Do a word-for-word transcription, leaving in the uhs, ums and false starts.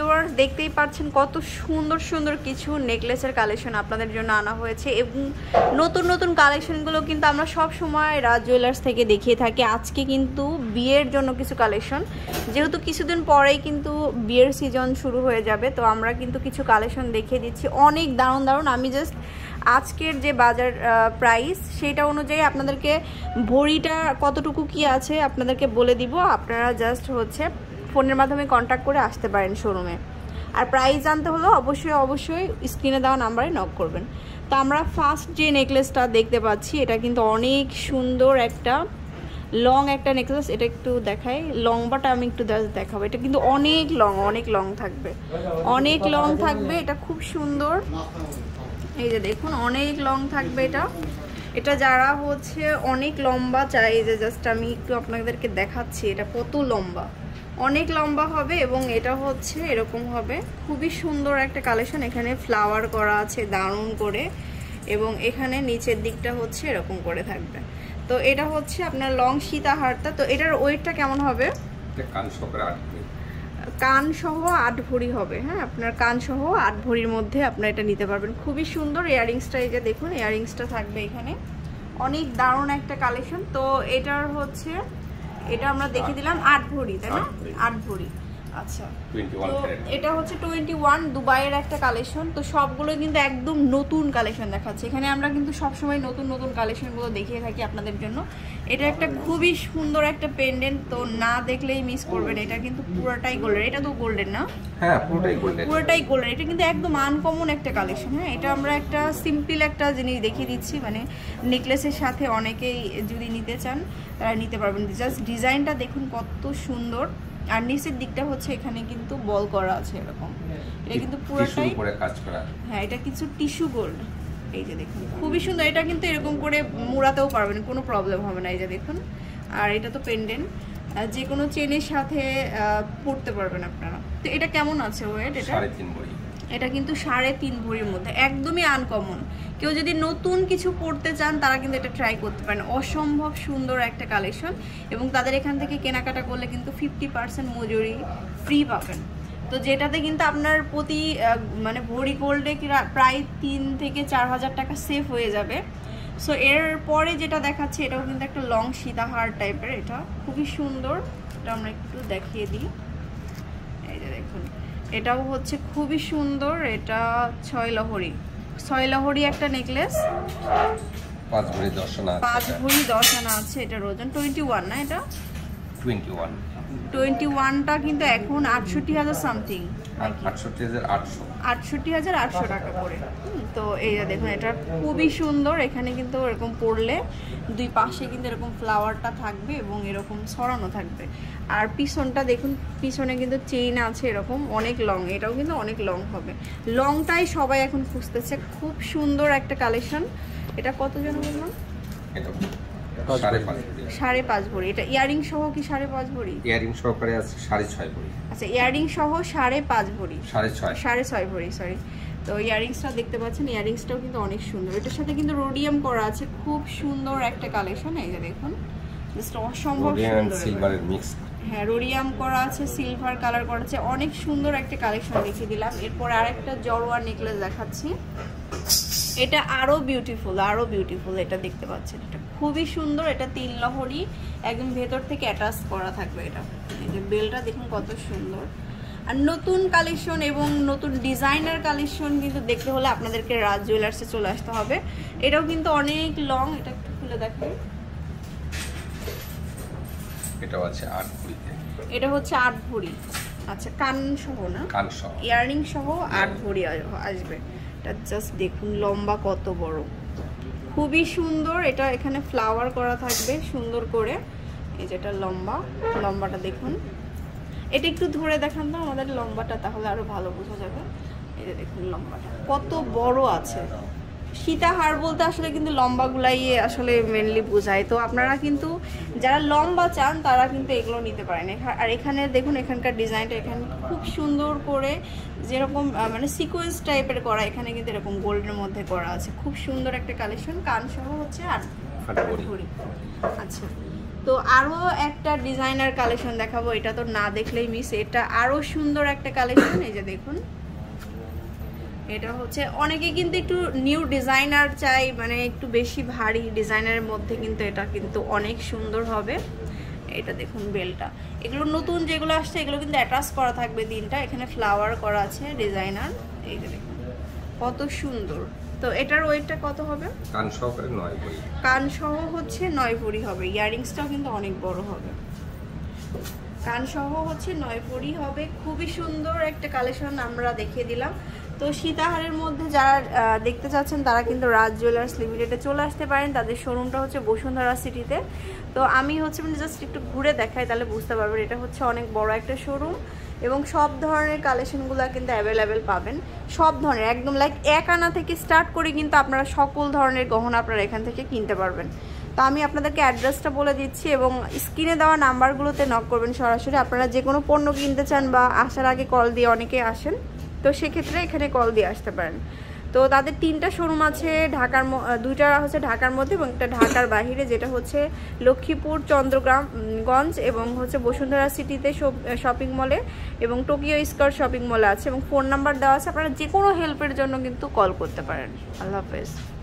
Viewers দেখতেই পাচ্ছেন কত সুন্দর সুন্দর কিছু নেকলেসের কালেকশন আপনাদের জন্য আনা হয়েছে এবং নতুন নতুন কালেকশনগুলো কিন্তু আমরা সব সময় রাজ জুয়েলার্স থেকে দেখিয়ে থাকি। আজকে কিন্তু বিয়ের জন্য কিছু কালেকশন, যেহেতু কিছুদিন পরেই কিন্তু বিয়ের সিজন শুরু হয়ে যাবে, তো আমরা কিন্তু কিছু কালেকশন দেখিয়ে দিচ্ছি অনেক দারুণ দারুণ। আমি জাস্ট আজকের যে বাজার প্রাইস সেটা অনুযায়ী আপনাদেরকে ভরিটা কতটুকু কি আছে আপনাদেরকে বলে দিব। আপনারা জাস্ট হচ্ছে ফোনের মাধ্যমে কন্ট্যাক্ট করে আসতে পারেন শোরুমে। আর প্রাইস জানতে হলে অবশ্যই অবশ্যই স্ক্রিনে দেওয়া নাম্বারে নক করবেন। তো আমরা ফার্স্ট যে নেকলেসটা দেখতে পাচ্ছি এটা কিন্তু অনেক সুন্দর একটা লং একটা নেকলেস। এটা একটু দেখাই, লংবাটা আমি একটু দেখাবো। এটা কিন্তু অনেক লং, অনেক লং থাকবে, অনেক লং থাকবে। এটা খুব সুন্দর, এই যে দেখুন অনেক লং থাকবে। এটা এটা যারা হচ্ছে অনেক লম্বা চাই, যে জাস্ট আমি একটু আপনাদেরকে দেখাচ্ছি এটা কত লম্বা, অনেক লম্বা হবে এবং এটা হচ্ছে এরকম হবে। খুবই সুন্দর একটা কালেকশন। এখানে ফ্লাওয়ার করা আছে দারুণ করে এবং এখানে নিচের দিকটা হচ্ছে এরকম করে থাকবে। তো এটা হচ্ছে আপনার লং সীতাহারটা। তো এটার ওয়েটটা কেমন হবে? কান সহ আট ভরি হবে। হ্যাঁ, আপনার কান সহ আট ভরির মধ্যে আপনার এটা নিতে পারবেন। খুবই সুন্দর। ইয়াররিংসটা এই যে দেখুন, ইয়াররিংসটা থাকবে এখানে, অনেক দারুণ একটা কালেকশন। তো এটার হচ্ছে এটা আমরা দেখে দিলাম আট ভরি, তাই না? আট ভরি। আচ্ছা, তো এটা হচ্ছে টোয়েন্টি ওয়ান দুবাইয়ের একটা কালেকশন। তো সবগুলো কিন্তু একদম নতুন কালেকশন দেখাচ্ছে। এখানে আমরা কিন্তু সবসময় নতুন নতুন কালেকশনগুলো দেখিয়ে থাকি আপনাদের জন্য। এটা একটা খুবই সুন্দর একটা পেন্ডেন্ট, তো না দেখলেই মিস করবেন। এটা কিন্তু পুরোটাই গোল্ডেন। এটা তো গোল্ডেন না? হ্যাঁ, পুরোটাই গোল্ডেন, পুরোটাই গোল্ডেন। এটা কিন্তু একদম আনকমন একটা কালেকশন। হ্যাঁ, এটা আমরা একটা সিম্পল একটা জিনিস দেখিয়ে দিচ্ছি, মানে নেকলেসের সাথে অনেকেই যদি নিতে চান তারা নিতে পারবেন। জাস্ট ডিজাইনটা দেখুন কত সুন্দর। আর নিচের দিকটা হচ্ছে এখানে কিন্তু বল করা আছে এরকম। এটা কিন্তু পুরোটাই কাজ করা। হ্যাঁ, এটা কিছু টিস্যু গোল্ড। এই যে দেখুন খুবই সুন্দর। এটা কিন্তু এরকম করে মুড়াতেও পারবেন, কোনো প্রবলেম হবে না। এই যে দেখুন। আর এটা তো পেন্ডেন্ট, যে কোনো চেনের সাথে পরতে পারবেন আপনারা। তো এটা কেমন আছে ওয়েট? এটা সাড়ে তিন ভরি। এটা কিন্তু সাড়ে তিন ভরির মধ্যে, একদমই আনকমন। কেউ যদি নতুন কিছু পড়তে চান তারা কিন্তু এটা ট্রাই করতে পারেন। অসম্ভব সুন্দর একটা কালেকশন এবং তাদের এখান থেকে কেনাকাটা করলে কিন্তু ফিফটি পার্সেন্ট মজুরি ফ্রি পাবেন। তো যেটাতে কিন্তু আপনার প্রতি মানে ভরি গোল্ডে প্রায় তিন থেকে চার হাজার টাকা সেভ হয়ে যাবে। সো এর পরে যেটা দেখাচ্ছে এটাও কিন্তু একটা লং সীতাহার টাইপের। এটা খুবই সুন্দর। এটা আমরা একটু দেখিয়ে দিই। এই যে দেখুন, এটাও হচ্ছে খুবই সুন্দর। এটা ছয় লহরি, ছয় লহরি একটা নেকলেস। পাঁচ ভরি দশ আনা, পাঁচ ভরি দশ আনা আছে। এটার ওজন টোয়েন্টি ওয়ান না? এটা টোয়েন্টি ওয়ান। টোয়েন্টি ওয়ানটা কিন্তু এখন আটষট্টি হাজার সামথিং, আটষট্টি হাজার আটশো আটষট্টি হাজার আটশো টাকা করে। তো এই যে দেখুন, এটা খুবই সুন্দর। এখানে কিন্তু এরকম পরলে দুই পাশে কিন্তু এরকম ফ্লাওয়ারটা থাকবে এবং এরকম ছড়ানো থাকবে। আর পিছনটা দেখুন, পিছনে কিন্তু চেইন আছে এরকম অনেক লং। এটাও কিন্তু অনেক লং হবে। লংটাই সবাই এখন খুঁজতেছে। খুব সুন্দর একটা কালেকশন। এটা কত জন বললাম? সাড়ে পাঁচ ভরি। এটা ইয়ারিং সহ কি সাড়ে পাঁচ ভরি? ইয়ারিং সহকারে আছে সাড়ে ছয় ভরি। আচ্ছা, ইয়ারিং সহ সাড়ে পাঁচ ভরি, সাড়ে ছয় সাড়ে ছয় ভরি সরি। তো ইয়ারিংসটা দেখতে পাচ্ছেন, ইয়ারিংসটাও কিন্তু অনেক সুন্দর। এটার সাথে কিন্তু রোডিয়াম করা আছে। খুব সুন্দর একটা কালেকশন। এই যে দেখুন, জাস্ট অসম্ভব সুন্দর সিলভারের মিক্স। হ্যাঁ, রোডিয়াম করা আছে, সিলভার কালার করা আছে। অনেক সুন্দর একটা কালেকশন দেখিয়ে দিলাম। এরপর আরেকটা জড়োয়া নেকলেস দেখাচ্ছি। এটা আরো বিউটিফুল, আরো বিউটিফুল। এটা দেখতে পাচ্ছেন, এটা খুবই সুন্দর। এটা তিন লহরি, একদম ভেতর থেকে অ্যাটাচ করা থাকবে। এটা এই যে বেলটা দেখুন কত সুন্দর। আর নতুন কালেকশন এবং নতুন ডিজাইনার কালেকশন কিন্তু দেখতে হলে আপনাদেরকে রাজ জুয়েলার্সে চলে আসতে হবে। এটাও কিন্তু অনেক লং। এটা একটু খুলে দেখেন। এটাও আছে আট ভরিতে। এটা হচ্ছে আট ভরি। আচ্ছা, কান সহ না? কান সহ, ইয়াররিং সহ আট ভরি আসবে। এটা জাস্ট দেখুন লম্বা কত বড়, খুবই সুন্দর। এটা এখানে ফ্লাওয়ার করা থাকবে সুন্দর করে। এই যেটা লম্বা, লম্বাটা দেখুন। এটা একটু ধরে দেখান তো আমাদের লম্বাটা, তাহলে আরো ভালো বোঝা যাবে। এই যে দেখুন লম্বাটা কত বড় আছে। সীতাহার বলতে আসলে কিন্তু লম্বাগুলাই আসলে মেনলি বোঝায়। তো আপনারা কিন্তু যারা লম্বা চান তারা কিন্তু এগুলো নিতে পারেন। আর এখানে দেখুন, এখানকার ডিজাইনটা এখানে খুব সুন্দর করে যেরকম মানে সিকোয়েন্স টাইপের করা, এখানে কিন্তু এরকম গোল্ডের মধ্যে করা আছে। খুব সুন্দর একটা কালেকশন। কান সহ হচ্ছে আট ভরি। আচ্ছা, তো আরও একটা ডিজাইনার কালেকশন দেখাবো, এটা তো না দেখলেই মিস। এটা আরও সুন্দর একটা কালেকশন, এই যে দেখুন। এটা হচ্ছে অনেকে কিন্তু একটু নিউ ডিজাইনার চাই, মানে একটু বেশি ভারী ডিজাইনারের মধ্যে কিন্তু এটা কিন্তু অনেক সুন্দর হবে। এটা দেখুন বেলটা, এগুলো নতুন যেগুলো আসছে এগুলো কিন্তু অ্যাটাচ করা থাকবে তিনটা, এখানে ফ্লাওয়ার করা আছে ডিজাইনার। এই যে দেখুন কত সুন্দর। তো এটার ওয়েটটা কত হবে? কান সহকারে নয় ভরি, কান সহ হচ্ছে নয় ভরি হবে। ইয়ারিংসটাও কিন্তু অনেক বড় হবে। কান সহ হচ্ছে নয় ভরি হবে। খুবই সুন্দর একটা কালেকশন আমরা দেখিয়ে দিলাম। তো সীতাহারের মধ্যে যারা দেখতে চাচ্ছেন তারা কিন্তু রাজ জুয়েলার্স লিমিটেডে চলে আসতে পারেন। তাদের শোরুমটা হচ্ছে বসুন্ধরা সিটিতে। তো আমি হচ্ছে মানে জাস্ট একটু ঘুরে দেখাই, তাহলে বুঝতে পারবেন। এটা হচ্ছে অনেক বড় একটা শোরুম এবং সব ধরনের কালেকশনগুলো কিন্তু অ্যাভেলেবেল পাবেন। সব ধরনের একদম লাইক এক আনা থেকে স্টার্ট করে কিন্তু আপনারা সকল ধরনের গহনা আপনারা এখান থেকে কিনতে পারবেন। তো আমি আপনাদেরকে অ্যাড্রেসটা বলে দিচ্ছি এবং স্ক্রিনে দেওয়া নাম্বারগুলোতে নক করবেন সরাসরি। আপনারা যে কোনো পণ্য কিনতে চান বা আসার আগে কল দিয়ে অনেকে আসেন, তো সেক্ষেত্রে এখানে কল দিয়ে আসতে পারেন। তো তাদের তিনটা শোরুম আছে ঢাকার, দুইটা হচ্ছে ঢাকার মধ্যে এবং একটা ঢাকার বাহিরে, যেটা হচ্ছে লক্ষ্মীপুর, চন্দ্রগ্রাম গঞ্জ এবং হচ্ছে বসুন্ধরা সিটিতে শপিং মলে এবং টোকিও স্কয়ার শপিং মলে আছে। এবং ফোন নাম্বার দেওয়া আছে, আপনারা যে কোনো হেল্পের জন্য কিন্তু কল করতে পারেন। আল্লাহ হাফেজ।